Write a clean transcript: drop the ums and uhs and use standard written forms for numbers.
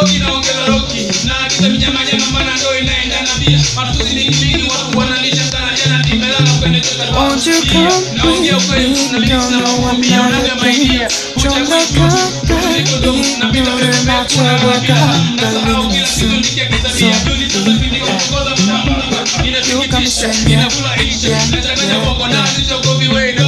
Roki naongeza roki na kita mnyama maana ndo inaenda na bia matuzi ni mingi watu wananisha sana jana nimelala kwenye chota won't you come naongea ukweli na mimi na kuambia unaga maidia uchaguzi na mimi ndo nimekuwa nasahau kila kitu nikiakitabia duni sasa pindi kuongoza mtamba inafikisha inakula isha nachanganya bongo na hizo kovi wewe